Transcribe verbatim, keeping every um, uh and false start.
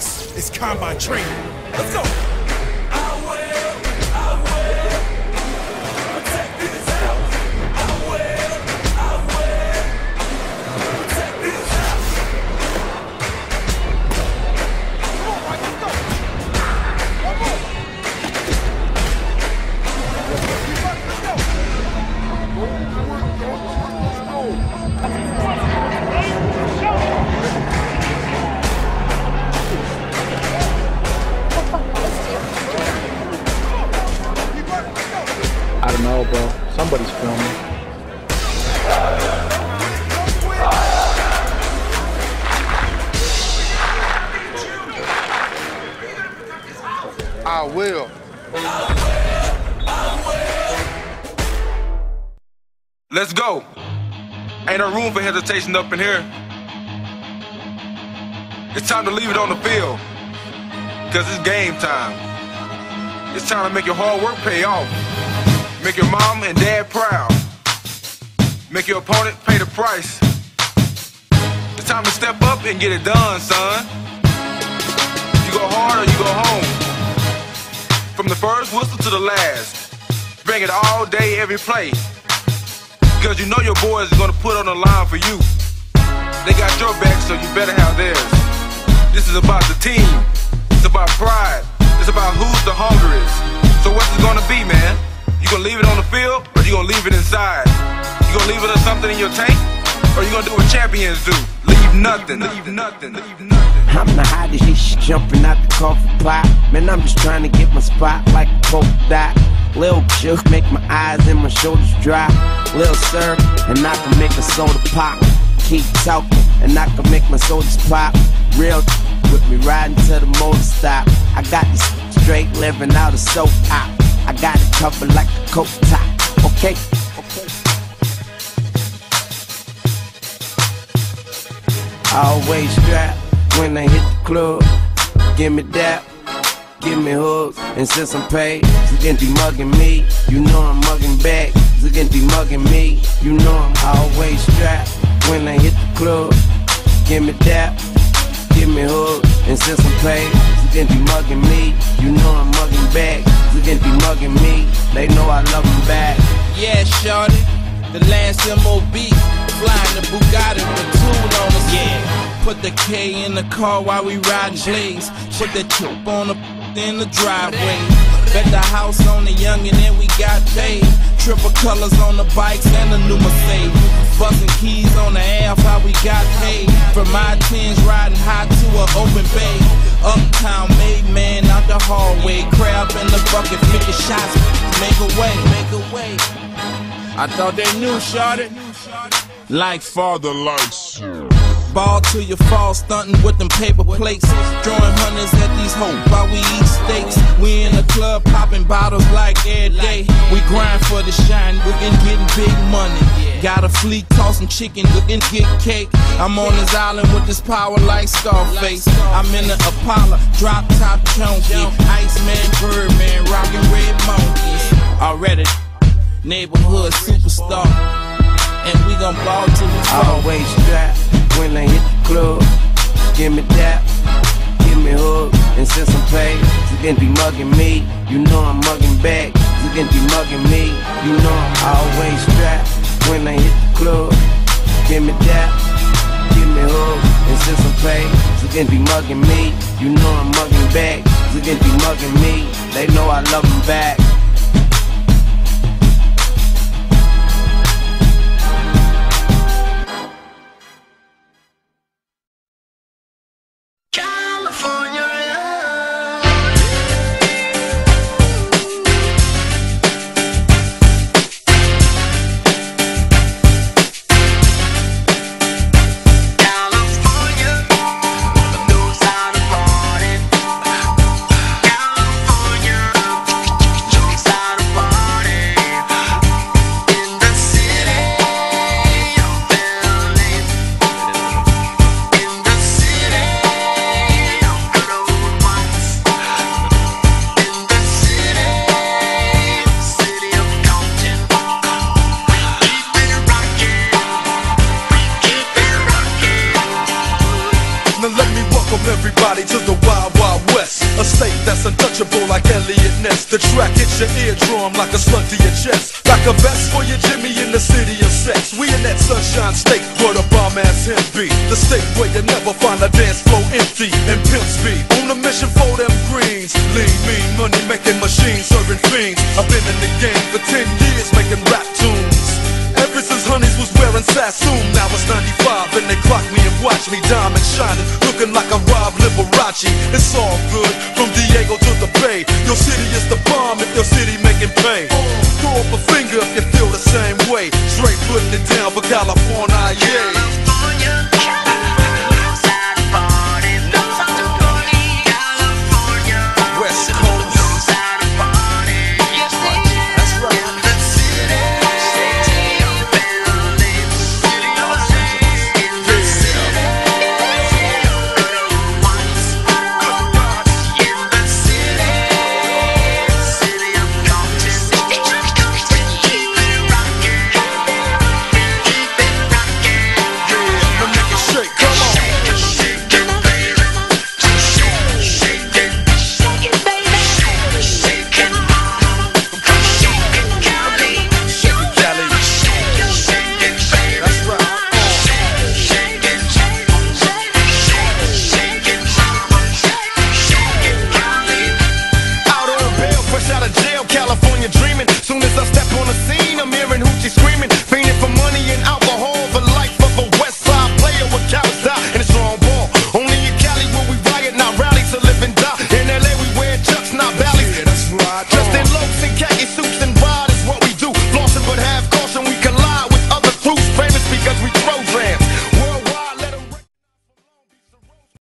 This is combine training. Let's go. I don't know, bro. Somebody's filming. I will. Let's go. Ain't no room for hesitation up in here. It's time to leave it on the field. Because it's game time. It's time to make your hard work pay off. Make your mom and dad proud. Make your opponent pay the price. It's time to step up and get it done, son. You go hard or you go home. From the first whistle to the last. Bring it all day, every play. Because you know your boys are gonna put on the line for you. They got your back, so you better have theirs. This is about the team. It's about pride. It's about who's the hungriest. So what's it gonna be, man? You gonna leave it on the field, or you gonna leave it inside? You gonna leave it or something in your tank, or you gonna do what champions do? Leave nothing, leave nothing, leave nothing. I'm the hottest shit jumping out the coffee pot. Man, I'm just trying to get my spot like a polka dot. Lil' shook, make my eyes and my shoulders drop. Lil' sir, and I can make a soda pop. Keep talking, and I can make my shoulders pop. Real with me riding to the motor stop. I got this straight living out of soap op. I got it covered like a coat top. Okay, okay. Always strapped when I hit the club. Give me that, give me hugs, and since I'm paid, you can be mugging me. You know I'm mugging back. You can be mugging me. You know I'm always strapped when I hit the club. Give me that, give me hugs, and since I'm paid, you can be mugging me. You know I'm mugging back. You can be mugging me. They know I love them back. Yeah, shorty, the last M O B, flying the Bugatti with a tool on us. Yeah, put the K in the car while we riding blaze. Put the chip on the in the driveway. Bet the house on the youngin' and we got paid. Triple colors on the bikes and the new Mercedes. Bustin' keys on the half, how we got paid. From my tens riding high to an open bay. Uptown made man out the hallway. Crab in the bucket, fifty shots, make a way, make a way. I thought they knew, shorty. Like father likes you. Ball till you fall, stunting with them paper plates. Drawing hundreds at these hoes while we eat steaks. We in the club popping bottles like every day. We grind for the shine, we can getting big money. Got a fleet tossing chicken, we can get cake. I'm on this island with this power like Scarface. I'm in the Apollo, drop top chunky. Iceman, Birdman, rockin' red monkeys. Already neighborhood superstar, and we gon' ball till we fall. Always strapped when I hit the club. Give me that, give me hugs, and since I'm paid, you can be mugging me. You know I'm mugging back. You can be mugging me. You know I'm always strapped when I hit the club. Give me that, give me hugs, and since I'm paid, you can be mugging me. You know I'm mugging back. You can be mugging me. They know I love them back. welcome everybody to the Wild Wild West. A state that's untouchable like Elliot Ness. The track hits your eardrum like a slug to your chest. Like a vest for your Jimmy in the city of sex. We in that sunshine state where the bomb ass him be. The state where you never find a dance floor empty and pimp speed. On a mission for them greens. Lean, mean, money making machines, serving fiends. I've been in the game for ten years making rap tunes. Ever since Honeys was wearing Sassoon. Now it's ninety-five and they clock me and watch me diamond shining, looking like a Rob Liberace. It's all good from Diego to the Bay. Your city is the bomb if your city making pay. Throw up a finger if you feel the same way. Straight putting it down for California, yeah.